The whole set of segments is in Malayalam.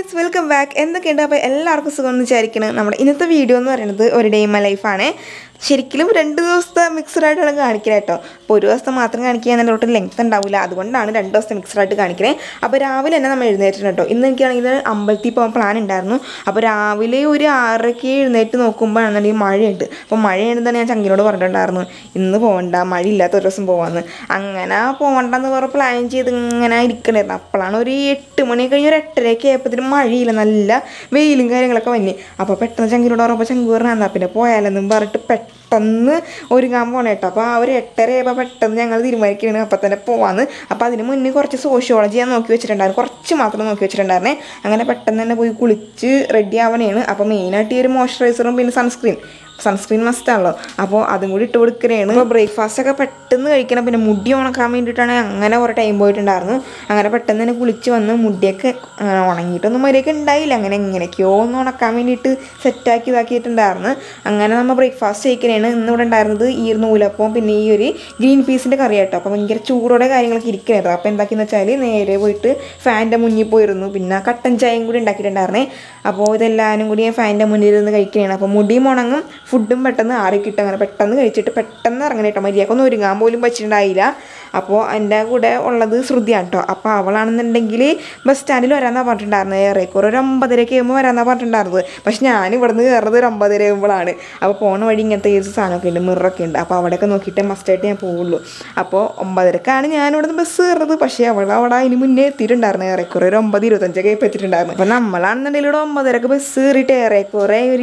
Guys welcome back. എന്തൊക്കെയുണ്ട്? അപ്പോൾ എല്ലാവർക്കും സുഖമെന്ന് വിചാരിക്കണം. നമ്മുടെ ഇന്നത്തെ വീഡിയോ എന്ന് പറയുന്നത് ഒരു ഡേ ഇൻ മൈ ലൈഫാണ്. ശരിക്കും 2 ദിവസത്തെ മിക്സഡായിട്ടാണ് കാണിക്കുക കേട്ടോ. അപ്പോൾ ഒരു ദിവസത്തെ മാത്രം കാണിക്കുക എന്നതിൻ്റെ ഒട്ടും ലെങ്ത് ഉണ്ടാവില്ല, അതുകൊണ്ടാണ് 2 ദിവസത്തെ മിക്സഡായിട്ട് കാണിക്കുന്നത്. അപ്പോൾ രാവിലെ തന്നെ നമ്മൾ എഴുന്നേറ്റിട്ടുണ്ട് കേട്ടോ. ഇന്ന് എനിക്കാണെങ്കിൽ അമ്പലത്തിൽ പോകാൻ പ്ലാൻ ഉണ്ടായിരുന്നു. അപ്പോൾ രാവിലെ ഒരു 6:30 എഴുന്നേറ്റ് നോക്കുമ്പോഴാണെങ്കിൽ മഴയുണ്ട്. അപ്പോൾ മഴയുണ്ടെന്ന് ഞാൻ ചങ്കിനോട് പറഞ്ഞിട്ടുണ്ടായിരുന്നു, ഇന്ന് പോകണ്ട, മഴയില്ലാത്ത ഒരു ദിവസം പോകാമെന്ന്. അങ്ങനെ പോകണ്ടെന്ന് പറഞ്ഞ് പ്ലാൻ ചെയ്ത് ഇങ്ങനെ ഇരിക്കണമായിരുന്നു. അപ്പോഴാണ് ഒരു 8 മണി കഴിഞ്ഞ് ഒരു 8:30 ആയപ്പോഴത്തേനും മഴയില്ല, നല്ല വെയിലും കാര്യങ്ങളൊക്കെ വന്നി. അപ്പോൾ പെട്ടെന്ന് ചങ്കിനോട് പറഞ്ഞപ്പോൾ ചങ്ക് പറഞ്ഞാൽ എന്നാൽ പിന്നെ പോയാലെന്നും പറഞ്ഞിട്ട് പെട്ടെന്ന് ഒരുങ്ങാൻ പോകണം കേട്ടോ. അപ്പോൾ ആ ഒരു 8:30 ആയപ്പോൾ പെട്ടെന്ന് ഞങ്ങൾ തീരുമാനിക്കുകയാണ് അപ്പം തന്നെ പോവാന്ന്. അപ്പോൾ അതിന് മുന്നേ കുറച്ച് സോഷ്യോളജി ഞാൻ നോക്കി വെച്ചിട്ടുണ്ടായിരുന്നു, കുറച്ച് മാത്രം നോക്കി വെച്ചിട്ടുണ്ടായിരുന്നേ. അങ്ങനെ പെട്ടെന്ന് തന്നെ പോയി കുളിച്ച് റെഡി ആവണേണ്. അപ്പോൾ മെയിനായിട്ട് ഈ ഒരു മോയ്സ്ചറൈസറും പിന്നെ സൺസ്ക്രീൻ മസ്റ്റാണല്ലോ, അപ്പോൾ അതും കൂടി ഇട്ട് കൊടുക്കുകയാണ്. അപ്പോൾ ബ്രേക്ക്ഫാസ്റ്റൊക്കെ പെട്ടെന്ന് കഴിക്കണം. പിന്നെ മുടി ഉണക്കാൻ വേണ്ടിയിട്ടാണ് അങ്ങനെ കുറേ ടൈം പോയിട്ടുണ്ടായിരുന്നു. അങ്ങനെ പെട്ടെന്ന് തന്നെ കുളിച്ച് വന്ന് മുടിയൊക്കെ ഉണങ്ങിയിട്ടൊന്നും മര്യാദയ്ക്ക് ഉണ്ടായില്ല, അങ്ങനെ എങ്ങനെയൊക്കെയോ ഒന്ന് ഉണക്കാൻ വേണ്ടിയിട്ട് സെറ്റാക്കി ഇതാക്കിയിട്ടുണ്ടായിരുന്നു. അങ്ങനെ നമ്മൾ ബ്രേക്ക്ഫാസ്റ്റ് കഴിക്കണേണ്. ഇന്നിവിടെ ഉണ്ടായിരുന്നത് ഈ ഒരു നൂലപ്പവും പിന്നെ ഈ ഒരു ഗ്രീൻ പീസിൻ്റെ കറി കേട്ടോ. അപ്പോൾ ഭയങ്കര ചൂടോടെ കാര്യങ്ങളൊക്കെ ഇരിക്കണായിരുന്നു. അപ്പോൾ എന്താക്കിയെന്ന് വെച്ചാൽ നേരെ പോയിട്ട് ഫാനിൻ്റെ മുന്നിൽ പോയിരുന്നു, പിന്നെ കട്ടൻ ചായയും കൂടി ഉണ്ടാക്കിയിട്ടുണ്ടായിരുന്നേ. അപ്പോൾ ഇതെല്ലാവരും കൂടി ഞാൻ ഫാനിൻ്റെ മുന്നിൽ നിന്ന് കഴിക്കണേണ്. അപ്പോൾ മുടിയും ഉണങ്ങും, ഫുഡും പെട്ടെന്ന് ആറിക്കിട്ടും. അങ്ങനെ പെട്ടെന്ന് കഴിച്ചിട്ട് പെട്ടെന്ന് ഇറങ്ങണം കേട്ടോ. മര്യാദക്കൊന്നും ഒരുങ്ങാൻ പോലും പറ്റിയിട്ടുണ്ടായില്ല. അപ്പോൾ എൻ്റെ കൂടെ ഉള്ളത് ശ്രുതിയാണ് കേട്ടോ. അപ്പോൾ അവളാണെന്നുണ്ടെങ്കിൽ ബസ് സ്റ്റാൻഡിൽ വരാമെന്നാണ് പറഞ്ഞിട്ടുണ്ടായിരുന്നത്. ഏറെക്കുറെ ഒരു 9:30 ആകുമ്പോൾ വരാമെന്നാണ് പറഞ്ഞിട്ടുണ്ടായിരുന്നത്. പക്ഷെ ഞാൻ ഇവിടുന്ന് കയറുന്നത് ഒരു 9:30 ആകുമ്പോഴാണ്. അപ്പോൾ പോണ വഴി ഇങ്ങനത്തെ ഈ സാധനമൊക്കെ ഉണ്ട്, മിററൊക്കെ ഉണ്ട്. അപ്പോൾ അവിടെയൊക്കെ നോക്കിയിട്ട് മസ്റ്റായിട്ട് ഞാൻ പോവുള്ളൂ. അപ്പോൾ 9:30ക്കാണ് ഞാൻ ഇവിടുന്ന് ബസ് കയറുന്നത്. പക്ഷേ അവിടെ അതിന് മുന്നേ എത്തിയിട്ടുണ്ടായിരുന്നു. ഏറെക്കുറെ ഒരു 9:25 ആയപ്പോൾ എത്തിയിട്ടുണ്ടായിരുന്നു. അപ്പോൾ നമ്മളാണെന്നുണ്ടെങ്കിൽ ഇവിടെ 9:30 ബസ് കയറിയിട്ട് ഏറെക്കുറെ ഒരു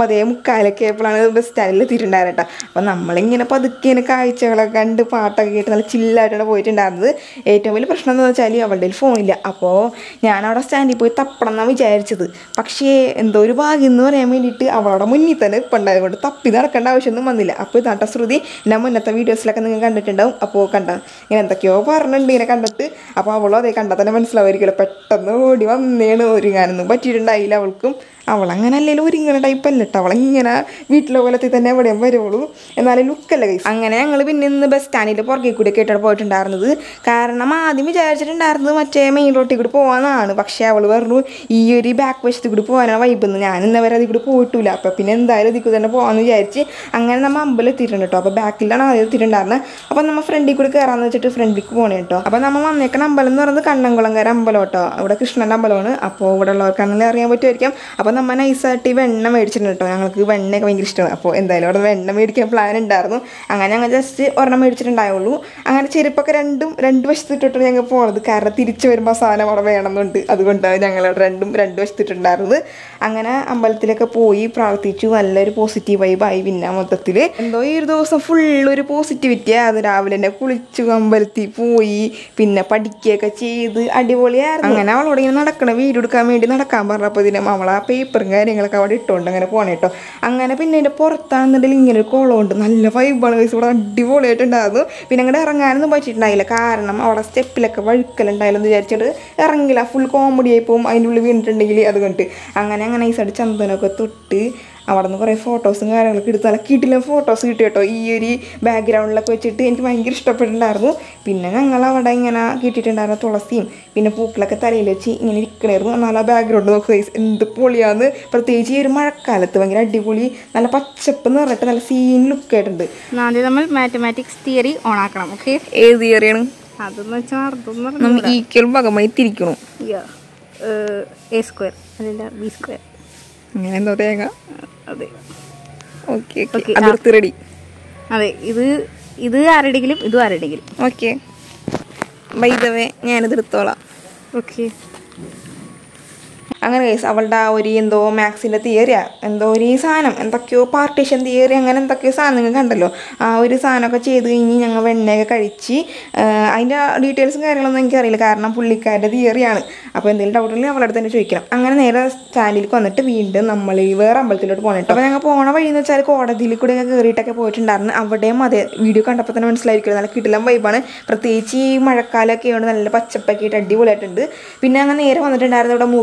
9:45 ആയപ്പോഴാണ് ബസ് സ്റ്റാൻഡിൽ എത്തിയിട്ടുണ്ടായിരുന്നു കേട്ടോ. അപ്പോൾ നമ്മളിങ്ങനെ പതുക്കെ കാഴ്ചകളൊക്കെ കണ്ട് പാട്ടൊക്കെ കേട്ട് നല്ല ചില്ലായിട്ടാണ് പോയിട്ടുണ്ടായിരുന്നത്. ഏറ്റവും വലിയ പ്രശ്നം എന്താണെന്ന് വെച്ചാൽ അവളുടെ ഫോണില്ല. അപ്പോൾ ഞാനവിടെ സ്റ്റാൻഡിൽ പോയി തപ്പണം എന്നാണ് വിചാരിച്ചത്. പക്ഷേ എന്തോ ഒരു ഭാഗ്യം എന്ന് പറയാൻ വേണ്ടിയിട്ട് അവളുടെ മുന്നിൽ തന്നെ ഇപ്പം ഉണ്ടായതുകൊണ്ട് തപ്പി നടക്കേണ്ട ആവശ്യമൊന്നും വന്നില്ല. അപ്പോൾ ഇതാട്ട ശ്രുതി ഞാൻ മുന്നത്തെ വീഡിയോസിലൊക്കെ നിങ്ങൾ കണ്ടിട്ടുണ്ടാവും. അപ്പോൾ ഇങ്ങനെ എന്തൊക്കെയോ പറഞ്ഞിട്ടുണ്ട് ഇങ്ങനെ കണ്ടിട്ട്. അപ്പോൾ അവളും അതേ കണ്ടാൽ തന്നെ മനസ്സിലാവുമായിരിക്കുമല്ലോ. പെട്ടെന്ന് ഓടി വന്നേണ്, ഒരുങ്ങാനൊന്നും പറ്റിയിട്ടുണ്ടായില്ല അവൾക്കും. അവളങ്ങനെ അല്ലെങ്കിലും ഒരുങ്ങണ ടൈപ്പല്ല കേട്ടോ. അവളിങ്ങനെ വീട്ടിലെ പോലത്തിൽ തന്നെ എവിടെയും വരുള്ളൂ, എന്നാലും ലുക്കല്ല കൈസ്. അങ്ങനെ ഞങ്ങൾ പിന്നെ ഇന്ന് ബസ് സ്റ്റാൻഡിൽ പുറകെ കൂടി കേട്ടാണ് പോയിട്ടുണ്ടായിരുന്നത്. കാരണം ആദ്യം വിചാരിച്ചിട്ടുണ്ടായിരുന്നത് മറ്റേ മെയിൻ റോട്ടിൽ കൂടി പോകാമെന്നാണ്. പക്ഷേ അവൾ പറഞ്ഞു ഈ ഒരു ബാക്ക് വശത്ത് കൂടി പോകാനാണ് വൈബെന്ന്. ഞാൻ ഇന്നവരെ അതിൽ കൂടി പോയിട്ടില്ല. അപ്പോൾ പിന്നെ എന്തായാലും ഇതിൽ കൂടി തന്നെ പോകാമെന്ന് വിചാരിച്ച് അങ്ങനെ നമ്മൾ അമ്പലം എത്തിയിട്ടുണ്ട് കേട്ടോ. അപ്പോൾ ബാക്കിലാണ് ആദ്യം എത്തിയിട്ടുണ്ടായിരുന്നത്. അപ്പോൾ നമ്മൾ ഫ്രണ്ടിൽ കൂടി കയറാമെന്ന് വെച്ചിട്ട് ഫ്രണ്ടിലേക്ക് പോകണേ കേട്ടോ. അപ്പോൾ നമ്മൾ വന്നേക്കണ അമ്പലം എന്ന് പറയുന്നത് കണ്ണംകുളങ്ങര അമ്പലം കേട്ടോ. ഇവിടെ കൃഷ്ണൻ്റെ അമ്പലമാണ്. അപ്പോൾ ഇവിടെ ഉള്ളവർക്കാണെങ്കിലും അറിയാൻ പറ്റുമായിരിക്കും. അപ്പോൾ നമ്മൾ നൈസായിട്ട് ഈ വെണ്ണ മേടിച്ചിട്ടുണ്ട് കേട്ടോ. ഞങ്ങൾക്ക് വെണ്ണയൊക്കെ ഭയങ്കര ഇഷ്ടമാണ്. അപ്പോൾ എന്തായാലും അവിടെ വെണ്ണ മേടിക്കാൻ പ്ലാൻ ഉണ്ടായിരുന്നു. അങ്ങനെ ഞങ്ങൾ ജസ്റ്റ് ഒരെണ്ണം മേടിച്ചിട്ടുണ്ടായുള്ളൂ. അങ്ങനെ ചെരുപ്പൊക്കെ രണ്ട് വശത്തിട്ടിട്ടാണ് ഞങ്ങൾ പോകുന്നത്. കാരണം തിരിച്ച് വരുമ്പോൾ സാധനം അവിടെ വേണമെന്നുണ്ട്, അതുകൊണ്ടാണ് ഞങ്ങളവിടെ രണ്ട് വശത്തിട്ടുണ്ടായിരുന്നത്. അങ്ങനെ അമ്പലത്തിലൊക്കെ പോയി പ്രാർത്ഥിച്ചു. നല്ലൊരു പോസിറ്റീവ് വൈബായി. പിന്നെ മൊത്തത്തിൽ എന്തോ ഈ ഒരു ദിവസം ഫുള്ളൊരു പോസിറ്റിവിറ്റിയാണ്. അത് രാവിലെ തന്നെ കുളിച്ചു അമ്പലത്തിൽ പോയി പിന്നെ പഠിക്കുകയൊക്കെ ചെയ്ത് അടിപൊളിയായിരുന്നു. അങ്ങനെ അവളോട് ഇങ്ങനെ നടക്കണം, വീഡിയോ എടുക്കാൻ വേണ്ടി നടക്കാൻ പറഞ്ഞപ്പോൾ ഇതിനും അവൾ ആ പേപ്പറും കാര്യങ്ങളൊക്കെ അവിടെ ഇട്ടുകൊണ്ട് അങ്ങനെ പോകണം കേട്ടോ. അങ്ങനെ പിന്നെ അതിൻ്റെ പുറത്താണെന്നുണ്ടെങ്കിൽ ഇങ്ങനെ ഒരു കുളമുണ്ട്, നല്ല വൈബാണ് വയസ്സ്. ഇവിടെ അടിപൊളിയായിട്ടുണ്ടായിരുന്നു. പിന്നെ അങ്ങോട്ട് ഇറങ്ങാനൊന്നും പറ്റിയിട്ടുണ്ടായില്ല, കാരണം അവിടെ സ്റ്റെപ്പിലൊക്കെ വഴുക്കലുണ്ടായാലും എന്ന് വിചാരിച്ചിട്ട് ഇറങ്ങില്ല. ഫുൾ കോമഡി ആയി പോകും അതിൻ്റെ ഉള്ളിൽ വീണിട്ടുണ്ടെങ്കിൽ. അതുകൊണ്ട് അങ്ങനെ നൈസായിട്ട് ചന്ദനമൊക്കെ തൊട്ട് അവിടെ നിന്ന് കുറേ ഫോട്ടോസും കാര്യങ്ങളൊക്കെ എടുത്ത് നല്ല കിടിലൻ ഫോട്ടോസ് കിട്ടി കേട്ടോ. ഈ ഒരു ബാക്ക്ഗ്രൗണ്ടിലൊക്കെ വെച്ചിട്ട് എനിക്ക് ഭയങ്കര ഇഷ്ടപ്പെട്ടിട്ടുണ്ടായിരുന്നു. പിന്നെ ഞങ്ങൾ അവിടെ ഇങ്ങനെ കിട്ടിയിട്ടുണ്ടായിരുന്ന തുളസിയും പിന്നെ പൂക്കളൊക്കെ തലയിൽ വെച്ച് ഇങ്ങനെ ഇരിക്കണമായിരുന്നു. നല്ല ബാക്ക്ഗ്രൗണ്ട് നോക്കുക, എന്ത് പൊളിയാന്ന്. പ്രത്യേകിച്ച് ഈ ഒരു മഴക്കാലത്ത് ഭയങ്കര അടിപൊളി, നല്ല പച്ചപ്പ് എന്ന് പറഞ്ഞിട്ട് നല്ല സീൻ ലുക്ക് ആയിട്ടുണ്ട്. ആദ്യം നമ്മൾ മാത്തമാറ്റിക്സ് തിയറി ഓൺ ആക്കണം. ഓക്കെ, ഏത് തിയറിയാണ്? അതെന്ന് വെച്ചാൽ നമ്മൾ ഈക്വൽ ഭാഗമായി തിരിക്കണം. A² അതല്ല B². അങ്ങനെ എന്തോ തേങ്ങ. അതെ, ഓക്കെ അതിർത്തി റെഡി. അതെ, ഇത് ആരുടെങ്കിലും ഇതും ആരുടെങ്കിലും. ഓക്കെ ബൈ ദ വേ ഞാനിത് എടുത്തോളാം. ഓക്കെ, അങ്ങനെ കേസ് അവളുടെ ആ ഒരു എന്തോ മാത്സിൻ്റെ തിയറിയാ എന്തോ ഒരു സാധനം എന്തൊക്കെയോ പാർട്ടീഷൻ തിയറി അങ്ങനെ എന്തൊക്കെയോ സാധനങ്ങൾ കണ്ടല്ലോ. ആ ഒരു സാധനമൊക്കെ ചെയ്ത് കഴിഞ്ഞ് ഞങ്ങൾ വെണ്ണയൊക്കെ കഴിച്ച് അതിൻ്റെ ഡീറ്റെയിൽസും കാര്യങ്ങളൊന്നും എനിക്കറിയില്ല, കാരണം പുള്ളിക്കാരുടെ തിയറിയാണ്. അപ്പോൾ എന്തെങ്കിലും ഡൗട്ട് ഉണ്ടെങ്കിൽ അവളുടെ അടുത്ത് തന്നെ ചോദിക്കണം. അങ്ങനെ നേരെ സ്റ്റാൻഡിലേക്ക് വന്നിട്ട് വീണ്ടും നമ്മൾ ഈ വേറെ അമ്പലത്തിലോട്ട് പോകണം. അപ്പോൾ ഞങ്ങൾ പോണ വഴിയെന്ന് വെച്ചാൽ കോടതിയിൽ കൂടെ കയറിയിട്ടൊക്കെ പോയിട്ടുണ്ടായിരുന്നു. അവിടെയും അതെ വീഡിയോ കണ്ടപ്പോൾ തന്നെ മനസ്സിലായിരിക്കും നല്ല കിടിലം വൈബാണ്. പ്രത്യേകിച്ച് ഈ മഴക്കാലമൊക്കെ ആയതുകൊണ്ട് നല്ല പച്ചപ്പൊക്കെ ആയിട്ട് അടിപൊളിയായിട്ടുണ്ട്. പിന്നെ അങ്ങനെ നേരെ വന്നിട്ടുണ്ടായിരുന്നു ഇവിടെ മൂകാംബിക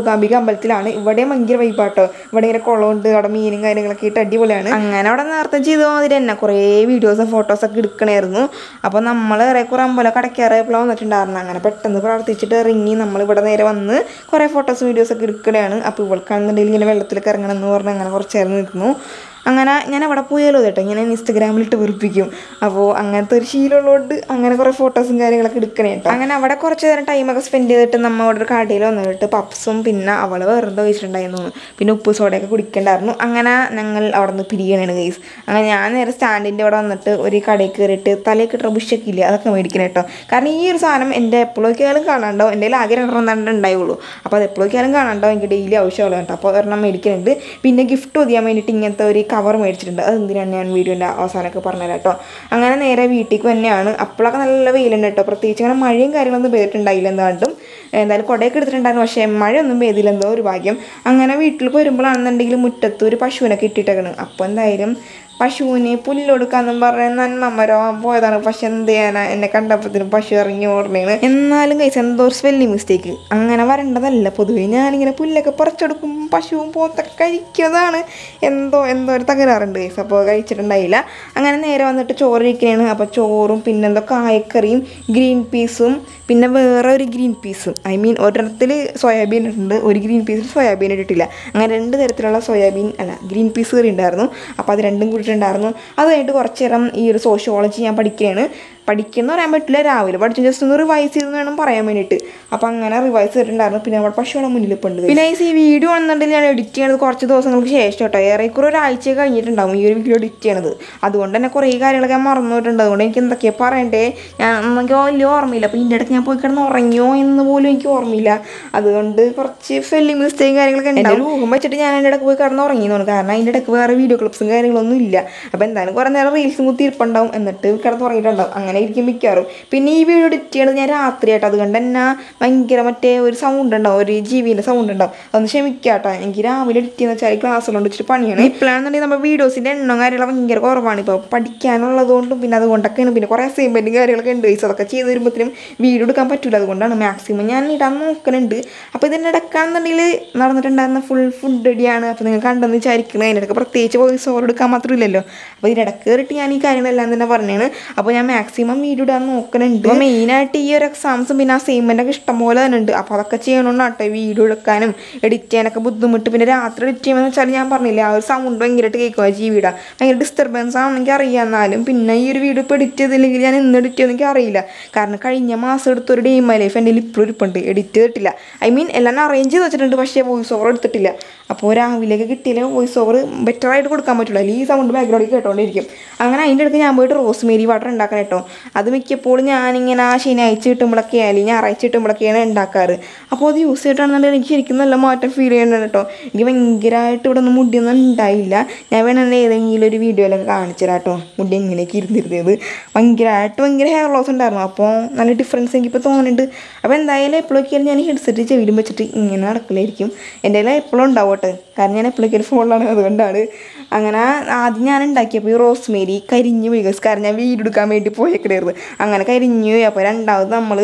അമ്പലത്തിലാണ്. ഇവിടെ ഭയങ്കര വൈബാട്ടോ. ഇവിടെ ഇങ്ങനെ കുളമുണ്ട്, അവിടെ മീനും കാര്യങ്ങളൊക്കെ ഇട്ട് അടിപൊളിയാണ്. അങ്ങനെ അവിടെ നേരത്തെ ചെയ്ത മാതിരി തന്നെ കുറേ വീഡിയോസും ഫോട്ടോസൊക്കെ എടുക്കണമായിരുന്നു. അപ്പോൾ നമ്മൾ ഏറെക്കുറെ അമ്പലമൊക്കെ അടയ്ക്കാറേപ്പോഴാണ് വന്നിട്ടുണ്ടായിരുന്നു. അങ്ങനെ പെട്ടെന്ന് പ്രാർത്ഥിച്ചിട്ട് ഇറങ്ങി നമ്മൾ ഇവിടെ നേരെ വന്ന് കുറേ ഫോട്ടോസും വീഡിയോസൊക്കെ എടുക്കുകയാണ്. അപ്പോൾ ഇവൾക്കാണെന്നുണ്ടെങ്കിൽ ഇങ്ങനെ വെള്ളത്തിലൊക്കെ ഇറങ്ങണം എന്ന് പറഞ്ഞ് അങ്ങനെ കുറച്ച് നേരം നിൽക്കുന്നു. അങ്ങനെ ഞാൻ അവിടെ പോയാലോ കേട്ടോ, ഇങ്ങനെ ഇൻസ്റ്റഗ്രാമിലിട്ട് വെറുപ്പിക്കും. അപ്പോൾ അങ്ങനത്തെ ഒരു ശീലമുള്ളതുകൊണ്ട് അങ്ങനെ കുറേ ഫോട്ടോസും കാര്യങ്ങളൊക്കെ എടുക്കണേ കേട്ടോ. അങ്ങനെ അവിടെ കുറച്ച് നേരം ടൈമൊക്കെ സ്പെൻഡ് ചെയ്തിട്ട് നമ്മൾ അവിടെ ഒരു കടയിൽ വന്നിട്ട് പപ്സും പിന്നെ അവൾ വെറുതെ വെച്ചിട്ടുണ്ടായിരുന്നു, പിന്നെ ഉപ്പ് സോഡയൊക്കെ കുടിക്കണ്ടായിരുന്നു. അങ്ങനെ ഞങ്ങൾ അവിടെ നിന്ന് പിരിയണാണ് ഗൈസ്. അങ്ങനെ ഞാൻ നേരെ സ്റ്റാൻഡിൻ്റെ അവിടെ വന്നിട്ട് ഒരു കടയിൽ കയറിയിട്ട് തലയൊക്കെ ഇട്ട ബുഷൊക്കെ ഇല്ല അതൊക്കെ മേടിക്കണം കേട്ടോ. കാരണം ഈ ഒരു സാധനം എൻ്റെ എപ്പോഴൊക്കെയാലും കാണാണ്ടാവും. എൻ്റെ ആകെ 2 ഉണ്ടായുള്ളൂ. അപ്പോൾ അത് എപ്പോഴൊക്കെയാലും കാണാണ്ടാവും, എനിക്ക് ഡെയിലി ആവശ്യമുള്ള കേട്ടോ. അപ്പോൾ ഒരെണ്ണം മേടിക്കുന്നുണ്ട്. പിന്നെ ഗിഫ്റ്റ് ഒതിയാൻ വേണ്ടിയിട്ട് ഇങ്ങനത്തെ ഒരു കവർ മേടിച്ചിട്ടുണ്ട്. അത് എന്തിനാണ് ഞാൻ വീഡിയോൻ്റെ അവസാനമൊക്കെ പറഞ്ഞുതരാം കേട്ടോ. അങ്ങനെ നേരെ വീട്ടിലേക്ക് തന്നെയാണ്. അപ്പോഴൊക്കെ നല്ല വെയിലുണ്ട് കേട്ടോ. പ്രത്യേകിച്ച് അങ്ങനെ മഴയും കാര്യങ്ങളൊന്നും പെയ്തിട്ടുണ്ടായില്ല. എന്തായാലും കുടയൊക്കെ എടുത്തിട്ടുണ്ടായിരുന്നു, പക്ഷേ മഴയൊന്നും പെയ്തില്ല, എന്തോ ഒരു ഭാഗ്യം. അങ്ങനെ വീട്ടിൽ വരുമ്പോഴാണെന്നുണ്ടെങ്കിൽ മുറ്റത്ത് ഒരു പശുവിനൊക്കെ ഇട്ടിട്ടേക്കണം. അപ്പോൾ എന്തായാലും പശുവിന് പുല്ലൊടുക്കാന്നും പറഞ്ഞ് നന്മരോ പോയതാണ്. പക്ഷെ എന്ത് ചെയ്യാനാ, എന്നെ കണ്ടപ്പോഴത്തേനും പശു ഇറങ്ങി ഓർമ്മയാണ്. എന്നാലും കഴിച്ച എന്തോ ഒരു സ്പെല്ലിംഗ് മിസ്റ്റേക്ക്. അങ്ങനെ വരേണ്ടതല്ല. പൊതുവേ ഞാനിങ്ങനെ പുല്ലൊക്കെ പറിച്ചെടുക്കും, പശുവും പോത്തൊക്കെ കഴിക്കുന്നതാണ്. എന്തോ ഒരു തകരാറുണ്ട് കേസ്. അപ്പോൾ കഴിച്ചിട്ടുണ്ടായില്ല. അങ്ങനെ നേരെ വന്നിട്ട് ചോറ് കഴിക്കുകയാണ്. അപ്പോൾ ചോറും പിന്നെന്തോ കായക്കറിയും ഗ്രീൻ പീസും പിന്നെ വേറെ ഒരു ഗ്രീൻ പീസും, ഐ മീൻ ഒരിടത്തിൽ സോയാബീൻ ഇട്ടിട്ടുണ്ട്, ഒരു ഗ്രീൻ പീസിൽ സോയാബീൻ ഇട്ടിട്ടില്ല. അങ്ങനെ 2 തരത്തിലുള്ള ഗ്രീൻ പീസ് കറി ഉണ്ടായിരുന്നു. അപ്പോൾ അത് രണ്ടും കൂടിയിട്ടുണ്ടായിരുന്നു. അത് കഴിഞ്ഞിട്ട് കുറച്ച് നേരം ഈ ഒരു സോഷ്യോളജി ഞാൻ പഠിക്കുകയാണ്. പഠിക്കുന്ന പറയാൻ പറ്റില്ല, രാവിലെ പഠിച്ചു ജസ്റ്റ് ഒന്ന് റിവൈസ് ചെയ്തെന്ന് വേണം പറയാൻ വേണ്ടിയിട്ട്. അപ്പോൾ അങ്ങനെ റിവൈസ് ചെയ്തിട്ടുണ്ടായിരുന്നു. പിന്നെ നമ്മുടെ പശുവിടെ മുന്നിൽ ഇപ്പോൾ ഉണ്ട്. പിന്നെ ഈ വീഡിയോ വന്നിട്ടുണ്ടെങ്കിൽ ഞാൻ എഡിറ്റ് ചെയ്യണത് കുറച്ച് ദിവസങ്ങൾക്ക് ശേഷം കേട്ടോ. ഏറെക്കുറെ ഒരാഴ്ച കഴിഞ്ഞിട്ടുണ്ടാവും ഈ ഒരു വീഡിയോ എഡിറ്റ് ചെയ്യണത്. അതുകൊണ്ട് തന്നെ കുറേ കാര്യങ്ങളൊക്കെ ഞാൻ മറന്നു പോയിട്ടുണ്ട്. അതുകൊണ്ട് എനിക്ക് എന്തൊക്കെയാണ് പറയണ്ടേ ഞാൻ എനിക്ക് വലിയ ഓർമ്മയില്ല. അപ്പോൾ ഇതിൻ്റെ ഇടയ്ക്ക് ഞാൻ പോയി കിടന്ന് ഉറങ്ങിയോ എന്ന് പോലും എനിക്ക് ഓർമ്മയില്ല. അതുകൊണ്ട് കുറച്ച് സ്പെല്ലിംഗ് മിസ്റ്റേക്കും കാര്യങ്ങളൊക്കെ ഉണ്ട്. ഊഹം വെച്ചിട്ട് ഞാൻ അതിൻ്റെ ഇടയ്ക്ക് പോയി കിടന്ന് ഉറങ്ങിയെന്ന്. കാരണം അതിൻ്റെ ഇടയ്ക്ക് വേറെ വീഡിയോ ക്ലിപ്സും കാര്യങ്ങളൊന്നും ഇല്ല. അപ്പോൾ എന്തായാലും കുറേ നേരം റീൽസും കുത്തി ഇരിപ്പുണ്ടാവും, എന്നിട്ട് കിടന്ന് ഉറങ്ങിയിട്ടുണ്ടാവും. അങ്ങനെ ഇരിക്കും മിക്കാറും. പിന്നെ ഈ വീഡിയോ എഡിറ്റ് ചെയ്യണത് ഞാൻ രാത്രിയായിട്ട്, അതുകൊണ്ട് തന്നെ ഭയങ്കര മറ്റേ ഒരു സൗണ്ട് ഉണ്ടാവും, ഒരു ജീവിൻ്റെ സൗണ്ട് ഉണ്ടാവും. അതൊന്ന് ക്ഷമിക്കാട്ടോ. എനിക്ക് രാവിലെ എഡിറ്റ് ചെയ്യുന്ന വെച്ചാൽ ക്ലാസ്സുകൊണ്ട് വെച്ചിട്ട് പണിയാണ്. ഇപ്പോഴാണെന്നുണ്ടെങ്കിൽ നമ്മുടെ വീഡിയോസിൻ്റെ എണ്ണം കാര്യങ്ങളൊക്കെ ഭയങ്കര കുറവാണ്. ഇപ്പോൾ പഠിക്കാനുള്ളതുകൊണ്ടും പിന്നെ അതുകൊണ്ടൊക്കെയാണ്. പിന്നെ കുറേ അസൈൻമെൻറ്റും കാര്യങ്ങളൊക്കെ ഉണ്ട്. അതൊക്കെ ചെയ്ത് വരുമ്പോഴത്തേനും വീഡിയോ എടുക്കാൻ പറ്റില്ല. അതുകൊണ്ടാണ് മാക്സിമം ഞാൻ ഇടാൻ നോക്കുന്നുണ്ട്. അപ്പോൾ ഇതിൻ്റെ ഇടക്കാണെന്നുണ്ടെങ്കിൽ നടന്നിട്ടുണ്ടായിരുന്ന ഫുൾ ഫുഡ് അടിയാണ്. അപ്പോൾ നിങ്ങൾ കണ്ടെന്ന് വിചാരിക്കുന്നത്. അതിനിടയ്ക്ക് പ്രത്യേകിച്ച് വോയിസ് ഓവർ എടുക്കാൻ മാത്രമില്ലല്ലോ. അപ്പോൾ ഇതിനിടയ്ക്ക് കയറിയിട്ട് ഞാൻ ഈ കാര്യങ്ങളെല്ലാം തന്നെ പറഞ്ഞാണ്. അപ്പോൾ ഞാൻ മാക്സിമം വീഡിയോ ഇടാൻ നോക്കുന്നുണ്ട്. അപ്പോൾ മെയിനായിട്ട് ഈ ഒരു എക്സാംസും പിന്നെ അസൈൻമെൻറ്റൊക്കെ ഇഷ്ടംപോലെ തന്നെ ഉണ്ട്. അപ്പോൾ അതൊക്കെ ചെയ്യണമെന്നാട്ടോ വീഡിയോ എടുക്കാനും എഡിറ്റ് ചെയ്യാനൊക്കെ ബുദ്ധിമുട്ട്. പിന്നെ രാത്രി എഡിറ്റ് ചെയ്യുമെന്ന് വെച്ചാൽ ഞാൻ പറഞ്ഞില്ലേ, ആ ഒരു സൗണ്ട് ഭയങ്കരമായിട്ട് കേൾക്കുക ജീവിയുടെ ഭയങ്കര ഡിസ്റ്റർബൻസ് ആണെന്നെങ്കിൽ അറിയാം. എന്നാലും പിന്നെ ഈ ഒരു വീഡിയോ ഇപ്പോൾ എഡിറ്റ് ചെയ്തില്ലെങ്കിൽ ഞാൻ ഇന്ന് എഡിറ്റ് ചെയ്യുമെന്ന് എനിക്ക് അറിയില്ല. കാരണം കഴിഞ്ഞ മാസം എടുത്തൊരു ഡേ മൈ ലൈഫ് എൻ്റെ ഇപ്പോൾ ഇരിപ്പുണ്ട്, എഡിറ്റ് ചെയ്തിട്ടില്ല. ഐ മീൻ എല്ലാം അറേഞ്ച് ചെയ്ത് വെച്ചിട്ടുണ്ട്, പക്ഷേ വോയിസ് ഓവർ എടുത്തിട്ടില്ല. അപ്പോൾ രാവിലേക്ക് കിട്ടിയാലേ വോയിസ് ഓവർ ബെറ്ററായിട്ട് കൊടുക്കാൻ പറ്റില്ല, അല്ലെങ്കിൽ ഈ സൗണ്ട് ബാക്ക്ഗ്രൗണ്ടിൽ കേട്ടോണ്ടിരിക്കും. അങ്ങനെ അതിൻ്റെ അടുത്ത് ഞാൻ പോയിട്ട് റോസ്മേരി വാട്ടർ ഉണ്ടാക്കാൻ കേട്ടോ. അത് മിക്കപ്പോഴും ഞാനിങ്ങനെ ശനിയാഴ്ച കിട്ടുമ്പോഴൊക്കെ അല്ലെങ്കിൽ ഞായറാഴ്ച കിട്ടുമ്പോഴൊക്കെയാണ് ഉണ്ടാക്കാറ്. അപ്പോൾ അത് യൂസ് ചെയ്തിട്ടാണെന്നുണ്ടെങ്കിൽ എനിക്ക് ശരിക്കും നല്ല മാറ്റം ഫീൽ ചെയ്യുന്നുണ്ട് കേട്ടോ. എനിക്ക് ഭയങ്കരമായിട്ട് ഇവിടെ ഒന്നും മുടിയൊന്നും ഉണ്ടായില്ല. ഞാൻ വേണമെങ്കിൽ ഏതെങ്കിലും ഒരു വീഡിയോയിലൊക്കെ കാണിച്ചു തരാം കേട്ടോ, മുടി എങ്ങനെയൊക്കെ ഇരുന്നിരുന്നത്. ഭയങ്കര ഹെയർ ലോസ് ഉണ്ടായിരുന്നു. അപ്പോൾ നല്ല ഡിഫറൻസ് എനിക്കിപ്പോൾ തോന്നുന്നുണ്ട്. അപ്പോൾ എന്തായാലും എപ്പോഴൊക്കെയാലും ഞാൻ ഹെഡ്സെറ്റ് ചെവിയിലും വെച്ചിട്ട് ഇങ്ങനെ നടക്കില്ലായിരിക്കും. എൻ്റെ കയ്യിൽ എപ്പോഴും ഉണ്ടാവട്ടെ, കാരണം ഞാൻ എപ്പോഴൊക്കെയാലും ഫോണിലാണ്, അതുകൊണ്ടാണ്. അങ്ങനെ ആദ്യം ഞാൻ ഉണ്ടാക്കിയപ്പോൾ ഈ റോസ്മേരി കരിഞ്ഞു പോയി, കാരണം ഞാൻ വീഡിയോ എടുക്കാൻ വേണ്ടി പോയേക്കിടായിരുന്നു. അങ്ങനെ കരിഞ്ഞു പോയി. അപ്പോൾ രണ്ടാമത് നമ്മൾ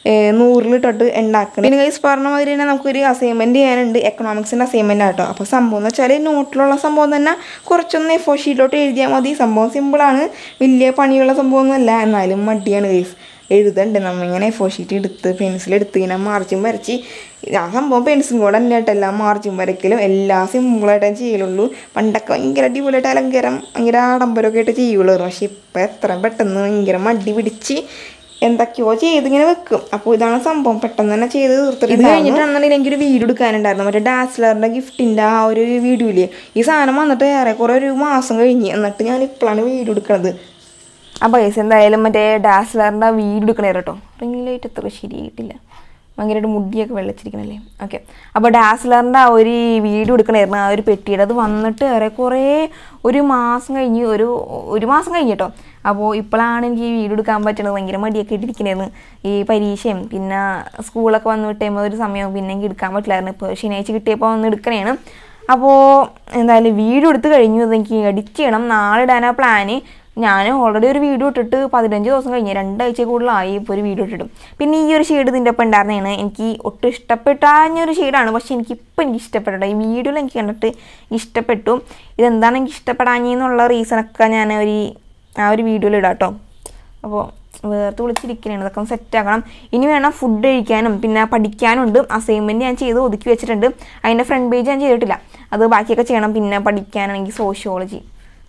100 ഉണ്ടാക്കണം. പിന്നെ ഗൈസ് പറഞ്ഞ മാതിരി തന്നെ നമുക്കൊരു അസൈൻമെൻറ്റ് ചെയ്യാനുണ്ട്, എക്കണോമിക്സിൻ്റെ അസൈൻമെൻറ്റ് ആട്ടോ. അപ്പോൾ സംഭവം എന്ന് വെച്ചാൽ നോട്ടിലുള്ള സംഭവം തന്നെ കുറച്ചൊന്ന് എ4 ഷീറ്റിലോട്ട് എഴുതിയാൽ മതി. സംഭവം സിമ്പിളാണ്, വലിയ പണിയുള്ള സംഭവമൊന്നുമല്ല. എന്നാലും മടിയാണ് ഗൈസ്, എഴുതണ്ടേ. നമ്മളിങ്ങനെ എ4 ഷീറ്റ് എടുത്ത് പെൻസിലെടുത്ത് ഇങ്ങനെ മാർജിൻ വരച്ച്, ആ സംഭവം പെൻസിൽ കൂടെ തന്നെ ആയിട്ടെല്ലാം മാർജിൻ വരയ്ക്കലും എല്ലാം സിമ്പിളായിട്ടേ ചെയ്യുള്ളൂ. പണ്ടൊക്കെ ഭയങ്കര അടിപൊളിയായിട്ട് അലങ്കാരം ഭയങ്കര ആഡംബരമൊക്കെ ആയിട്ട് ചെയ്യുള്ളൂ. പക്ഷേ ഇപ്പം എത്ര പെട്ടെന്ന് ഭയങ്കര മടി പിടിച്ച് എന്തൊക്കെയോ ചെയ്തിങ്ങനെ വെക്കും. അപ്പോൾ ഇതാണ് സംഭവം, പെട്ടെന്ന് തന്നെ ചെയ്ത് തീർത്തിട്ട്. ഇത് കഴിഞ്ഞിട്ടാണെന്നുണ്ടെങ്കിൽ എനിക്കൊരു വീഡിയോ എടുക്കാനുണ്ടായിരുന്നു, മറ്റേ ഡാസ്ലറിൻ്റെ ഗിഫ്റ്റിൻ്റെ ആ ഒരു വീഡിയോ ഇല്ലേ. ഈ സാധനം വന്നിട്ട് ഏറെക്കുറെ ഒരു മാസം കഴിഞ്ഞ്, എന്നിട്ട് ഞാൻ ഇപ്പോഴാണ് വീഡിയോ എടുക്കുന്നത്. അപ്പോൾ ഗൈസ് എന്തായാലും മറ്റേ ഡാസ്ലറിൻ്റെ വീഡിയോ എടുക്കണേ കേട്ടോ. റിംഗ് ലൈറ്റ് അത്ര ശരിയായിട്ടില്ല, ഭയങ്കരമായിട്ട് മുടിയൊക്കെ വെള്ളച്ചിരിക്കണല്ലേ. ഓക്കെ, അപ്പോൾ ഡാസ്ലറിൻ്റെ ആ ഒരു വീഡിയോ എടുക്കണമായിരുന്നു, ആ ഒരു പെട്ടിയുടെ. അത് വന്നിട്ട് ഏറെക്കുറെ ഒരു മാസം കഴിഞ്ഞ്, ഒരു മാസം കഴിഞ്ഞ് കേട്ടോ. അപ്പോൾ ഇപ്പോഴാണ് എനിക്ക് ഈ വീഡിയോ എടുക്കാൻ പറ്റുന്നത്. ഭയങ്കര മടിയൊക്കെ ഇട്ടിരിക്കണേന്ന്, ഈ പരീക്ഷയും പിന്നെ സ്കൂളൊക്കെ വന്ന് വിട്ടുമ്പോൾ ഒരു സമയം പിന്നെ എനിക്ക് എടുക്കാൻ പറ്റില്ലായിരുന്നു. ഇപ്പോൾ ശനിയാഴ്ച കിട്ടിയപ്പോൾ ഒന്ന് എടുക്കണേണ്. അപ്പോൾ എന്തായാലും വീഡിയോ എടുത്ത് കഴിഞ്ഞു, അതെനിക്ക് എഡിറ്റ് ചെയ്യണം, നാളെ ഇടാനാ പ്ലാന്. ഞാൻ ഓൾറെഡി ഒരു വീഡിയോ ഇട്ടിട്ട് 15 ദിവസം കഴിഞ്ഞ് 2 ആഴ്ച കൂടുതലായി ഇപ്പോൾ ഒരു വീഡിയോ ഇട്ടിട്ടും. പിന്നെ ഈ ഒരു ഷെയ്ഡ് ഇതിൻ്റെ ഒപ്പം ഉണ്ടായിരുന്നതാണ്. എനിക്ക് ഒട്ടും ഇഷ്ടപ്പെട്ടാഞ്ഞൊരു ഷെയ്ഡാണ്, പക്ഷേ എനിക്കിപ്പോൾ എനിക്ക് ഇഷ്ടപ്പെട്ടു. ഈ വീഡിയോയിൽ എനിക്ക് കണ്ടിട്ട് ഇഷ്ടപ്പെട്ടു. ഇതെന്താണ് എനിക്ക് ഇഷ്ടപ്പെടാഞ്ഞെന്നുള്ള റീസണൊക്കെ ഞാൻ ആ ഒരു വീഡിയോയിൽ ഇടാം കേട്ടോ. അപ്പോൾ വേർത്ത് വിളിച്ചിരിക്കുകയാണ്, ഇതൊക്കെ ഒന്ന് സെറ്റാക്കണം. ഇനി വേണം ഫുഡ് കഴിക്കാനും പിന്നെ പഠിക്കാനുണ്ട്. അസൈൻമെൻറ്റ് ഞാൻ ചെയ്ത് ഒതുക്കി വെച്ചിട്ടുണ്ട്. അതിൻ്റെ ഫ്രണ്ട് പേജ് ഞാൻ ചെയ്തിട്ടില്ല, അത് ബാക്കിയൊക്കെ ചെയ്യണം. പിന്നെ പഠിക്കാനാണെങ്കിൽ സോഷ്യോളജി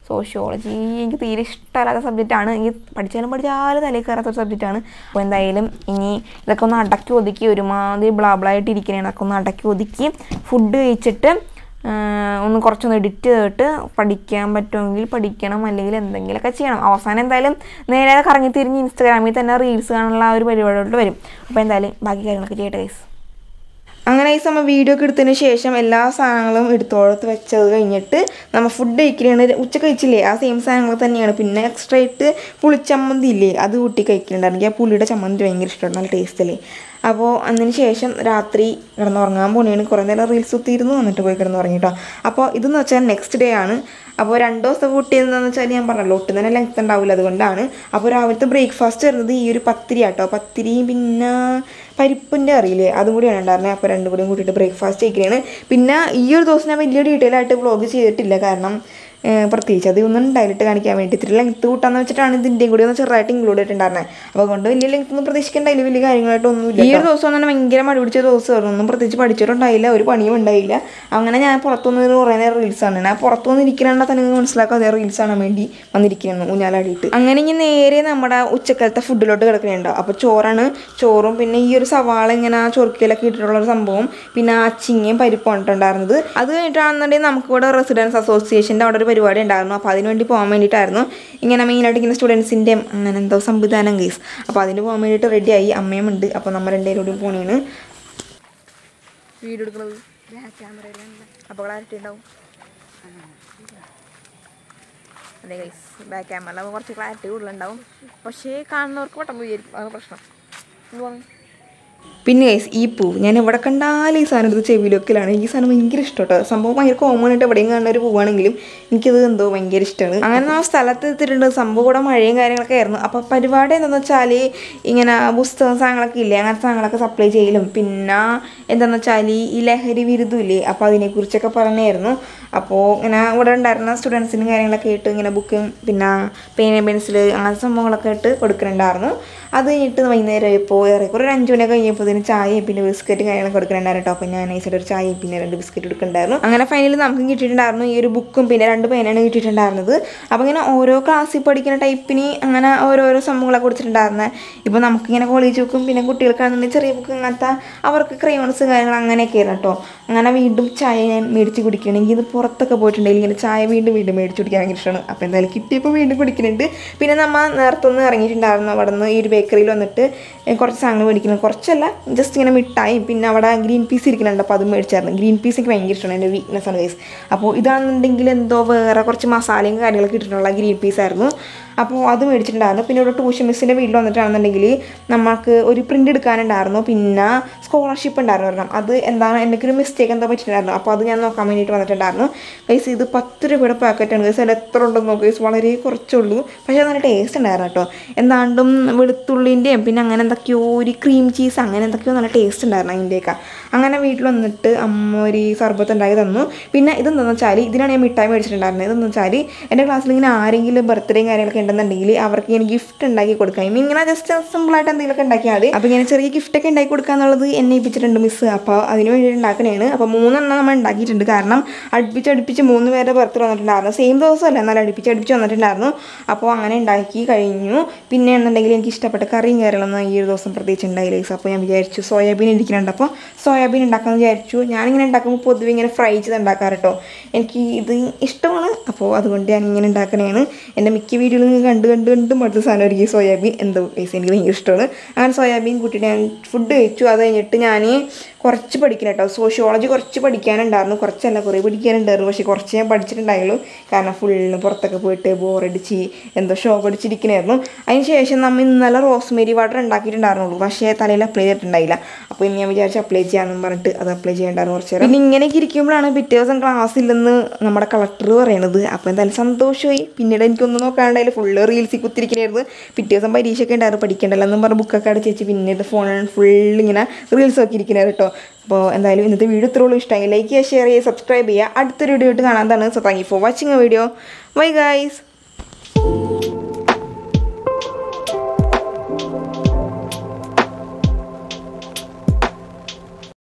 എനിക്ക് തീരെ ഇഷ്ടമല്ലാത്ത സബ്ജക്റ്റാണ്. എനിക്ക് പഠിച്ചാലും തലയിൽ കയറാത്തൊരു സബ്ജക്റ്റാണ്. അപ്പോൾ എന്തായാലും ഇനി ഇതൊക്കെ ഒന്ന് അടക്കി ഒതുക്കി, ഒരുമാതിരി ബ്ലാബ്ലായിട്ട് ഇരിക്കണേ, അതൊക്കെ ഒന്ന് അടക്കി ഒതുക്കി ഫുഡ് കഴിച്ചിട്ട് ഒന്ന് കുറച്ചൊന്ന് എഡിറ്റ് ചെയ്തിട്ട് പഠിക്കാൻ പറ്റുമെങ്കിൽ പഠിക്കണം, അല്ലെങ്കിൽ എന്തെങ്കിലുമൊക്കെ ചെയ്യണം. അവസാനം എന്തായാലും നേരെ കറങ്ങി തിരിഞ്ഞ് ഇൻസ്റ്റാഗ്രാമിൽ തന്നെ റീൽസ് കാണാനുള്ള ആ ഒരു പരിപാടിയോട്ട് വരും. അപ്പോൾ എന്തായാലും ബാക്കി കാര്യങ്ങളൊക്കെ ചെയ്യട്ടെ ഗൈസ്. അങ്ങനെ ഈ സമയം വീഡിയോ ഒക്കെ എടുത്തതിന് ശേഷം എല്ലാ സാധനങ്ങളും എടുത്തോളത്ത് വെച്ചത് കഴിഞ്ഞിട്ട് നമ്മൾ ഫുഡ് കഴിക്കലാണ്. ഉച്ച കഴിച്ചില്ലേ ആ സെയിം സാധനങ്ങൾ തന്നെയാണ്. പിന്നെ എക്സ്ട്രാ ആയിട്ട് പുളിച്ചമ്മന്തി ഇല്ലേ, അത് കൂട്ടി കഴിക്കുന്നുണ്ടായിരുന്നു. ആ പുളിയുടെ ചമ്മന്തി ഭയങ്കര ഇഷ്ടമാണ്, നല്ല ടേസ്റ്റ് അല്ലേ. അപ്പോൾ അതിന് ശേഷം രാത്രി കിടന്നുറങ്ങാൻ പോണേണ്. കുറേ നേരം റീൽസ് കുത്തിയിരുന്നു, വന്നിട്ട് പോയി കിടന്നുറങ്ങിട്ടോ. അപ്പോൾ ഇതെന്ന് വെച്ചാൽ നെക്സ്റ്റ് ഡേ ആണ്. അപ്പോൾ 2 ദിവസം കൂട്ടിയതെന്ന് വെച്ചാൽ ഞാൻ പറഞ്ഞല്ലോ ഒട്ടും തന്നെ ലെങ്ത് ഉണ്ടാവില്ല, അതുകൊണ്ടാണ്. അപ്പോൾ രാവിലത്തെ ബ്രേക്ക്ഫാസ്റ്റ് വരുന്നത് ഈ ഒരു പത്തിരി ആട്ടോ. പത്തിരിയും പിന്നെ പരിപ്പിൻ്റെ അറിയില്ലേ, അതും കൂടിയാണ് ഉണ്ടായിരുന്നത്. അപ്പോൾ രണ്ടും കൂടിയും കൂട്ടിയിട്ട് ബ്രേക്ക്ഫാസ്റ്റ് കഴിക്കുകയാണ്. പിന്നെ ഈ ഒരു ദിവസം ഞാൻ വലിയ ഡീറ്റെയിൽ ആയിട്ട് വ്ളോഗ് ചെയ്തിട്ടില്ല, കാരണം പ്രത്യേകിച്ച് അതൊന്നും ഡയലിട്ട് കാണിക്കാൻ വേണ്ടി ഇത്തിരി ലെങ്ത്ത് കൂട്ടാന്ന് വെച്ചിട്ടാണ് ഇതിൻ്റെയും കൂടി ഒന്ന് ചെറുതായിട്ട് ഇൻക്ലൂഡ് ചെയ്തിട്ടുണ്ടായിരുന്നത്. അപ്പോൾ അതുകൊണ്ട് വലിയ ലെങ്ത്ത് ഒന്നും പ്രതീക്ഷിക്കേണ്ടായില്ല, വലിയ കാര്യങ്ങളായിട്ടൊന്നുമില്ല. ഈ ഒരു ദിവസം തന്നെ ഭയങ്കര മടി പിടിച്ച ദിവസമായിരുന്നു. ഒന്നും പ്രത്യേകിച്ച് പഠിച്ചിട്ടുണ്ടായില്ല, ഒരു പണിയും ഉണ്ടായില്ല. അങ്ങനെ ഞാൻ പുറത്തുനിന്ന് കുറേ നേരം റീൽസാണ്. ഞാൻ പുറത്തുനിന്ന് ഇരിക്കണമെന്നാൽ തന്നെ മനസ്സിലാക്കുക അതേ റീൽസ് കാണാൻ വേണ്ടി വന്നിരിക്കുന്നു ഊഞ്ഞാലാടിയിട്ട്. അങ്ങനെ ഇനി നേരെ നമ്മുടെ ഉച്ചക്കാലത്തെ ഫുഡിലോട്ട് കിടക്കുന്നുണ്ടാവും. അപ്പോൾ ചോറും പിന്നെ ഈ ഒരു സവാള ഇങ്ങനെ ചൊറുക്കിലൊക്കെ ഇട്ടിട്ടുള്ളൊരു സംഭവം, പിന്നെ അച്ചിങ്ങയും പരിപ്പും ഇട്ടുണ്ടായിരുന്നത്. അത് കഴിഞ്ഞിട്ടാണെന്നുണ്ടെങ്കിൽ നമുക്കിവിടെ റെസിഡൻസ് അസോസിയേഷൻ്റെ അവിടെ ഒരു പരിപാടി ഉണ്ടായിരുന്നു. അപ്പോൾ അതിന് വേണ്ടി പോകാൻ വേണ്ടിയിട്ടായിരുന്നു. ഇങ്ങനെ മെയിനായിട്ട് ഇങ്ങനെ സ്റ്റുഡൻസിൻ്റെയും അങ്ങനെ എന്തോ സംവിധാനം കേസ്. അപ്പോൾ അതിന് പോകാൻ വേണ്ടിയിട്ട് റെഡിയായി, അമ്മയും ഉണ്ട്. അപ്പോൾ നമ്മൾ രണ്ടുപേരോടും പോണേണ് വീഡിയോ എടുക്കുന്നത്. അപ്പോൾ ക്ലാരിറ്റി ഉണ്ടാവും. അതെ ഗൈസ്, ബാക്ക് ക്യാമറ കുറച്ച് ക്ലാരിറ്റി കൂടുതലുണ്ടാവും, പക്ഷേ കാണുന്നവർക്ക് പെട്ടെന്ന് വിചാരിക്കും, അത് പ്രശ്നം. പിന്നെ ഗൈസ് ഈ പൂവ് ഞാൻ എവിടെ കണ്ടാലും ഈ സാധനം എടുത്ത് ചെവിയിലൊക്കെയാണ്. ഈ സാധനം ഭയങ്കര ഇഷ്ടം കേട്ടോ. സംഭവം ഭയങ്കര കോമൺ ആയിട്ട് എവിടെയും കാണുന്ന ഒരു പൂവാണെങ്കിലും എനിക്കത് എന്തോ ഭയങ്കര ഇഷ്ടമാണ്. അങ്ങനെ നമ്മൾ സ്ഥലത്ത് എത്തിയിട്ടുണ്ട്. സംഭവം കൂടെ മഴയും കാര്യങ്ങളൊക്കെ ആയിരുന്നു. അപ്പോൾ പരിപാടി എന്താണെന്ന് വെച്ചാൽ ഇങ്ങനെ പുസ്തകം സാധനങ്ങളൊക്കെ ഇല്ലേ, അങ്ങനത്തെ സാധനങ്ങളൊക്കെ സപ്ലൈ ചെയ്യലും പിന്നെ എന്താണെന്ന് വെച്ചാൽ ഈ ലഹരി വിരുദ്ധമില്ലേ, അപ്പോൾ അതിനെക്കുറിച്ചൊക്കെ പറഞ്ഞായിരുന്നു. അപ്പോൾ ഇങ്ങനെ ഇവിടെ ഉണ്ടായിരുന്ന സ്റ്റുഡൻസിനും കാര്യങ്ങളൊക്കെ ആയിട്ട് ഇങ്ങനെ ബുക്കും പിന്നെ പേന പെൻസിൽ അങ്ങനത്തെ സംഭവങ്ങളൊക്കെ ആയിട്ട് കൊടുക്കുന്നുണ്ടായിരുന്നു. അത് കഴിഞ്ഞിട്ട് വൈകുന്നേരം ആയപ്പോൾ ഏറെക്കുറെ ഒരു 5 മണിയൊക്കെ കഴിഞ്ഞപ്പോൾ ഇതിന് ചായയും പിന്നെ ബിസ്ക്കറ്റും കാര്യങ്ങളൊക്കെ കൊടുക്കുന്നുണ്ടായിരുന്നു കേട്ടോ. അപ്പോൾ ഞാൻ നൈസായിട്ട് ഒരു ചായയും പിന്നെ 2 ബിസ്ക്കറ്റ് എടുക്കുന്നുണ്ടായിരുന്നു. അങ്ങനെ ഫൈനലി നമുക്കും കിട്ടിയിട്ടുണ്ടായിരുന്നു ഈ ഒരു ബുക്കും പിന്നെ 2 പേനയാണ് കിട്ടിയിട്ടുണ്ടായിരുന്നത്. അപ്പോൾ ഇങ്ങനെ ഓരോ ക്ലാസ്സിൽ പഠിക്കുന്ന ടൈപ്പിന് അങ്ങനെ ഓരോരോ സംഭവങ്ങളൊക്കെ കൊടുത്തിട്ടുണ്ടായിരുന്നത്. ഇപ്പോൾ നമുക്കിങ്ങനെ കോളേജ് ബുക്കും പിന്നെ കുട്ടികൾക്കാണെന്നുണ്ടെങ്കിൽ ചെറിയ ബുക്ക് അങ്ങനത്തെ അവർക്ക് ക്രയോൺസ് കാര്യങ്ങൾ അങ്ങനെയൊക്കെ ആയിരുന്നു കേട്ടോ. അങ്ങനെ വീണ്ടും ചായ ഞാൻ മേടിച്ച് കുടിക്കുകയാണെങ്കിൽ ഇത് പുറത്തൊക്കെ പോയിട്ടുണ്ടെങ്കിൽ ഇങ്ങനെ ചായ വീണ്ടും മേടിച്ച് കുടിക്കാൻ ഭയങ്കര ഇഷ്ടമാണ്. അപ്പോൾ എന്തായാലും കിട്ടിയപ്പോൾ വീണ്ടും കുടിക്കുന്നുണ്ട്. പിന്നെ നമ്മൾ നേരത്തെ ഒന്ന് ഇറങ്ങിയിട്ടുണ്ടായിരുന്നു. അവിടെ നിന്ന് ഈ ഒരു ബേക്കറിയിൽ വന്നിട്ട് കുറച്ച് സാധനങ്ങൾ മേടിക്കുന്നത്, കുറച്ചല്ല ജസ്റ്റ് ഇങ്ങനെ മിഠായും പിന്നെ അവിടെ ഗ്രീൻ പീസ് ഇരിക്കുന്നുണ്ട്. അപ്പോൾ അതും മേടിച്ചായിരുന്നു. ഗ്രീൻ പീസ് എനിക്ക് ഭയങ്കര ഇഷ്ടമാണ്, എൻ്റെ വീക്ക്നെസ് ആണ് ഗൈസ്. അപ്പോൾ ഇതാണെന്നുണ്ടെങ്കിൽ എന്തോ വേറെ കുറച്ച് മസാലയും കാര്യങ്ങളൊക്കെ ഇട്ടിട്ടുള്ള ഗ്രീൻ പീസായിരുന്നു. അപ്പോൾ അത് മേടിച്ചിട്ടുണ്ടായിരുന്നു. പിന്നെ ഇവിടെ ട്യൂഷൻ മിസ്സിൻ്റെ വീട്ടിൽ വന്നിട്ടാണെന്നുണ്ടെങ്കിൽ നമുക്ക് ഒരു പ്രിൻ്റ് എടുക്കാനുണ്ടായിരുന്നു. പിന്നെ സ്കോളർഷിപ്പ് ഉണ്ടായിരുന്നു ഒരെണ്ണം. അത് എന്താണ് എനിക്കൊരു മിസ്റ്റേക്ക് എന്തോ പറ്റിയിട്ടുണ്ടായിരുന്നു. അപ്പോൾ അത് ഞാൻ നോക്കാൻ വേണ്ടിയിട്ട് വന്നിട്ടുണ്ടായിരുന്നു. ഗൈസ് ഇത് 10 രൂപയുടെ പാക്കറ്റാണ് ഗൈസ്. അതിൽ എത്ര ഉണ്ടെന്ന് നോക്കുക ഗൈസ്, വളരെ കുറച്ചുള്ളൂ. പക്ഷേ നല്ല ടേസ്റ്റ് ഉണ്ടായിരുന്നു കേട്ടോ. എന്താണ്ടും വെളുത്തുള്ളിൻ്റെയും പിന്നെ അങ്ങനെ എന്തൊക്കെയോ ഒരു ക്രീം ചീസ് അങ്ങനെ എന്തൊക്കെയോ നല്ല ടേസ്റ്റ് ഉണ്ടായിരുന്നു അതിൻ്റെയൊക്കെ. അങ്ങനെ വീട്ടിൽ വന്നിട്ട് അമ്മ ഒരു സർബത്ത് ഉണ്ടാക്കി തന്നു. പിന്നെ ഇതെന്താണെന്ന് വെച്ചാൽ ഇതിനാണ് ഞാൻ മിഠായി മേടിച്ചിട്ടുണ്ടായിരുന്നത്. ഇതെന്ന് വെച്ചാൽ എൻ്റെ ക്ലാസ്സിൽ ഇങ്ങനെ ആരെങ്കിലും ബർത്ത്ഡേയും കാര്യങ്ങളൊക്കെ ഉണ്ടെന്നുണ്ടെങ്കിൽ അവർക്ക് ഇങ്ങനെ ഗിഫ്റ്റ് ഉണ്ടാക്കി കൊടുക്കാം. ഇങ്ങനെ ജസ്റ്റ് സിമ്പിളായിട്ട് എന്തെങ്കിലുമൊക്കെ ഉണ്ടാക്കിയാൽ മതി. അപ്പോൾ ഇങ്ങനെ ചെറിയ ഗിഫ്റ്റൊക്കെ ഉണ്ടാക്കി കൊടുക്കുക എന്നുള്ളത് എന്നെ ഏൽപ്പിച്ചിട്ടുണ്ട് മിസ്സ്. അപ്പോൾ അതിന് വേണ്ടിയിട്ട് ഉണ്ടാക്കണേണ്. അപ്പോൾ 3 എണ്ണം നമ്മൾ ഉണ്ടാക്കിയിട്ടുണ്ട്. കാരണം അടുപ്പിച്ച് 3 പേരുടെ ബർത്ത്ഡേ വന്നിട്ടുണ്ടായിരുന്നു. സെയിം ദിവസമല്ല, എന്നാലും അടുപ്പിച്ച് വന്നിട്ടുണ്ടായിരുന്നു. അപ്പോൾ അങ്ങനെ ഉണ്ടാക്കി കഴിഞ്ഞു. പിന്നെ എന്നുണ്ടെങ്കിൽ എനിക്ക് ഇഷ്ടപ്പെട്ട കറിയും കാര്യങ്ങളൊന്നും ഈ ഒരു ദിവസം പ്രത്യേകിച്ച് ഉണ്ടായില്ല. അപ്പോൾ ഞാൻ വിചാരിച്ചു സോയാബീൻ ഇരിക്കുന്നുണ്ട്, അപ്പോൾ സോയാബീൻ ഉണ്ടാക്കാമെന്ന് വിചാരിച്ചു. ഞാനിങ്ങനെ ഉണ്ടാക്കുമ്പോൾ പൊതുവെ ഇങ്ങനെ ഫ്രൈ ചെയ്ത് ഉണ്ടാക്കാറ് കേട്ടോ. എനിക്ക് ഇത് ഇഷ്ടമാണ്. അപ്പോൾ അതുകൊണ്ട് ഞാൻ ഇങ്ങനെ ഉണ്ടാക്കണേണ്. എൻ്റെ മിക്ക വീഡിയോയിൽ കണ്ട് മടുത്ത സാധനം ഒരുക്കി സോയാബീൻ എന്തോ പൈസ എനിക്ക് ഭയങ്കര ഇഷ്ടമാണ്. അങ്ങനെ സോയാബീൻ കൂട്ടിയിട്ട് ഞാൻ ഫുഡ് കഴിച്ചു. അത് കഴിഞ്ഞിട്ട് ഞാൻ കുറച്ച് പഠിക്കണം കേട്ടോ. സോളജി കുറച്ച് പഠിക്കാനുണ്ടായിരുന്നു, കുറച്ചല്ല കുറേ പഠിക്കാനുണ്ടായിരുന്നു. പക്ഷേ കുറച്ച് ഞാൻ പഠിച്ചിട്ടുണ്ടായുള്ളൂ. കാരണം ഫുള്ള് പുറത്തൊക്കെ പോയിട്ട് ബോറടിച്ച് എന്തോ ഷോക്ക് അടിച്ചിരിക്കണമായിരുന്നു. അതിന് ശേഷം നമ്മൾ ഇന്നലെ റോസ്മേരി വാട്ടർ ഉണ്ടാക്കിയിട്ടുണ്ടായിരുന്നുള്ളൂ, പക്ഷേ തലയിൽ അപ്ലൈ ചെയ്തിട്ടുണ്ടായില്ല. അപ്പോൾ ഇനി ഞാൻ വിചാരിച്ച് അപ്ലൈ ചെയ്യാമെന്ന് പറഞ്ഞിട്ട് അത് അപ്ലൈ ചെയ്യേണ്ടായിരുന്നു കുറച്ച് നേരം. പിന്നെ ഇങ്ങനെയൊക്കെ ഇരിക്കുമ്പോഴാണ് പിറ്റേ ദിവസം ക്ലാസ് ഇല്ലെന്ന് നമ്മുടെ കളക്ടർ പറയണത്. അപ്പോൾ എന്തായാലും സന്തോഷമായി. പിന്നീട് എനിക്കൊന്നും നോക്കാണ്ടായാലും ഫുള്ള് റീൽസിൽ കുത്തിരിക്കണമായിരുന്നു. പിറ്റേ ദിവസം പരീക്ഷയൊക്കെ ഉണ്ടായിരുന്നു, പഠിക്കേണ്ടല്ലോ എന്നും പറഞ്ഞ് ബുക്കൊക്കെ അടച്ച് വെച്ച് പിന്നീട് ഫോണിൽ ഫുള്ളിങ്ങനെ റീൽസ് ഒക്കെ ഇരിക്കണമായിരുന്നു കേട്ടോ. അപ്പോൾ എന്തായാലും ഇന്നത്തെ വീഡിയോ ഇത്രയുള്ളൂ. ഇഷ്ടമായി ലൈക്ക് ചെയ്യുക, ഷെയർ ചെയ്യുക, സബ്സ്ക്രൈബ് ചെയ്യുക. അടുത്തൊരു വീഡിയോ ആയിട്ട് കാണാൻ. So thank you for watching a video. Bye guys.